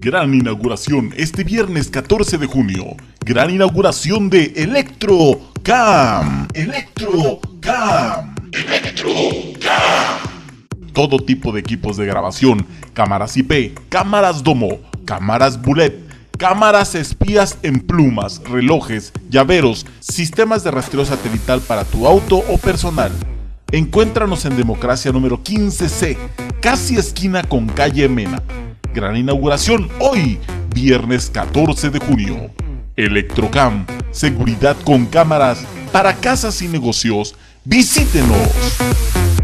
Gran inauguración este viernes 14 de junio. Gran inauguración de Electrocam. Electrocam. Todo tipo de equipos de grabación, cámaras IP, cámaras Domo, cámaras Bullet, cámaras espías en plumas, relojes, llaveros, sistemas de rastreo satelital para tu auto o personal. Encuéntranos en Democracia número 15C, casi esquina con calle Mena. Gran inauguración hoy, viernes 14 de junio. Electrocam, seguridad con cámaras para casas y negocios. ¡Visítenos!